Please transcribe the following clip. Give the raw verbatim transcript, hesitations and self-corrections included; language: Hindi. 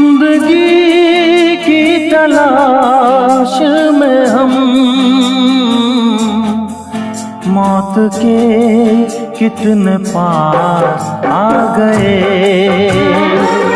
जिंदगी की तलाश में हम मौत के कितने पास आ गए।